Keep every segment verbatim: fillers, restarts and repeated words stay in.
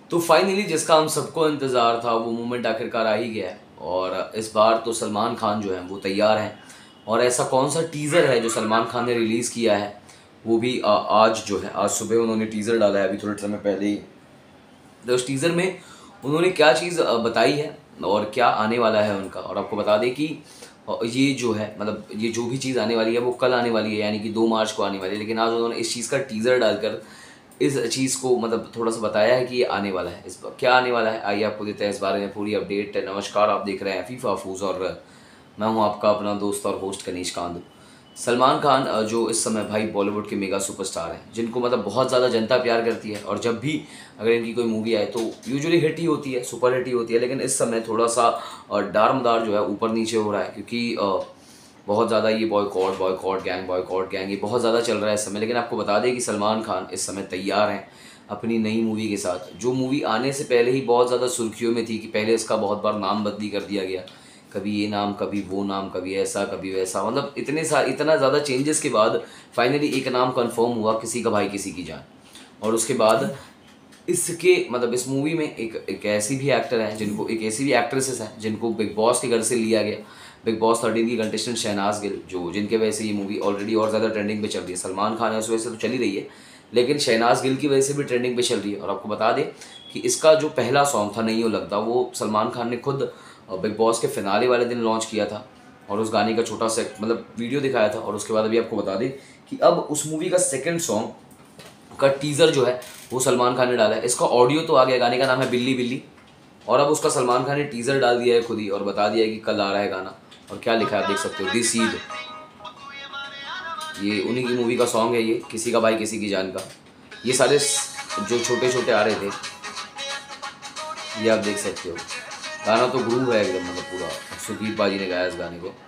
तो फाइनली जिसका हम सबको इंतज़ार था वो मोमेंट आखिरकार आ ही गया है और इस बार तो सलमान खान जो है वो तैयार हैं। और ऐसा कौन सा टीज़र है जो सलमान खान ने रिलीज़ किया है, वो भी आ, आज जो है आज सुबह उन्होंने टीज़र डाला है अभी थोड़े समय पहले ही। तो उस टीज़र में उन्होंने क्या चीज़ बताई है और क्या आने वाला है उनका, और आपको बता दें कि ये जो है मतलब ये जो भी चीज़ आने वाली है वो कल आने वाली है, यानी कि दो मार्च को आने वाली है। लेकिन आज उन्होंने इस चीज़ का टीज़र डालकर इस चीज़ को मतलब थोड़ा सा बताया है कि ये आने वाला है। इस क्या आने वाला है आइए आपको देते हैं इस बारे में पूरी अपडेट। नमस्कार, आप देख रहे हैं फीफा फूज और मैं हूं आपका अपना दोस्त और होस्ट कनीश कांदू। सलमान खान जो इस समय भाई बॉलीवुड के मेगा सुपरस्टार हैं, जिनको मतलब बहुत ज़्यादा जनता प्यार करती है और जब भी अगर इनकी कोई मूवी आए तो यूजुअली हिट ही होती है, सुपर हिट ही होती है। लेकिन इस समय थोड़ा सा दारमदार जो है ऊपर नीचे हो रहा है, क्योंकि बहुत ज़्यादा ये boycott boycott gang boycott gang ये बहुत ज़्यादा चल रहा है इस समय। लेकिन आपको बता दें कि सलमान खान इस समय तैयार हैं अपनी नई मूवी के साथ, जो मूवी आने से पहले ही बहुत ज़्यादा सुर्खियों में थी कि पहले इसका बहुत बार नाम बदली कर दिया गया, कभी ये नाम कभी वो नाम, कभी ऐसा कभी वैसा, मतलब इतने सारे इतना ज़्यादा चेंजेस के बाद फाइनली एक नाम कंफर्म हुआ, किसी का भाई किसी की जान। और उसके बाद इसके मतलब इस मूवी में एक एक ऐसी भी एक्टर है जिनको एक ऐसी भी एक्ट्रेसेस हैं जिनको बिग बॉस के घर से लिया गया। बिग बॉस थर्टीन की कंटेस्टेंट शहनाज गिल, जो जिनके वजह से ये मूवी ऑलरेडी और ज़्यादा ट्रेंडिंग पे चल रही है। सलमान खान है उस वजह से तो चली रही है, लेकिन शहनाज गिल की वजह से भी ट्रेंडिंग पे चल रही है। और आपको बता दें कि इसका जो पहला सॉन्ग था नहीं हो लगता, वो सलमान खान ने खुद बिग बॉस के फिनाले वाले दिन लॉन्च किया था और उस गाने का छोटा सा मतलब वीडियो दिखाया था। और उसके बाद अभी आपको बता दें कि अब उस मूवी का सेकेंड सॉन्ग का टीज़र जो है वो सलमान खान ने डाला है। इसका ऑडियो तो आ गया, गाने का नाम है बिल्ली बिल्ली, और अब उसका सलमान खान ने टीज़र डाल दिया है खुद ही और बता दिया है कि कल आ रहा है गाना। और क्या लिखा है आप देख सकते हो, दिस ईद, ये उन्हीं की मूवी का सॉन्ग है, ये किसी का भाई किसी की जान का। ये सारे जो छोटे छोटे आ रहे थे ये आप देख सकते हो। गाना तो ग्रूव है एकदम, मतलब पूरा सुदीप बाजी ने गाया इस गाने को।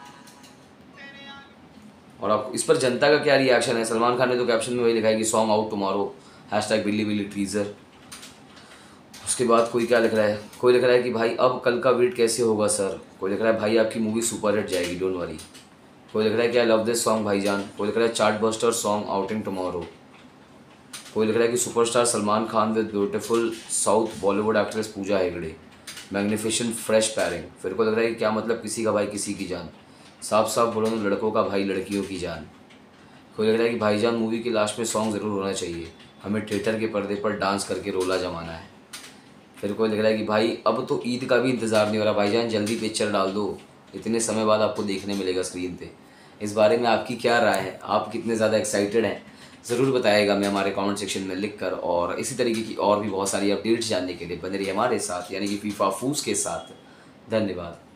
और आप इस पर जनता का क्या रिएक्शन है? सलमान खान ने तो कैप्शन में वही लिखा है कि song out tomorrow, hashtag Billi Billi teaser. उसके बाद कोई क्या लिख रहा है, कोई लिख रहा है कि भाई अब कल का वेट कैसे होगा सर। कोई लिख रहा है भाई आपकी मूवी सुपर हिट जाएगी, डोंट वरी। कोई लिख रहा है कि आई लव दिस सॉन्ग भाईजान। कोई लिख रहा है chartbuster song outing tomorrow. कोई लिख रहा है कि superstar Salman Khan with beautiful south Bollywood actress Pooja Hegde, magnificent fresh pairing. फिर को लग रहा है कि क्या मतलब किसी का भाई किसी की जान, साफ साफ बोलो ना लड़कों का भाई लड़कियों की जान। कोई लग रहा है कि भाईजान मूवी के लास्ट में सॉन्ग ज़रूर होना चाहिए, हमें थिएटर के पर्दे पर डांस करके रोला जमाना है। फिर कोई लग रहा है कि भाई अब तो ईद का भी इंतज़ार नहीं हो रहा, भाईजान जल्दी पिक्चर डाल दो, इतने समय बाद आपको देखने मिलेगा स्क्रीन पे। इस बारे में आपकी क्या राय है, आप कितने ज़्यादा एक्साइटेड हैं, ज़रूर बताइएगा मैं हमारे कमेंट सेक्शन में लिख कर। और इसी तरीके की और भी बहुत सारी अपडेट्स जानने के लिए बने रहिए हमारे साथ, यानी कि फीफा फूस के साथ। धन्यवाद।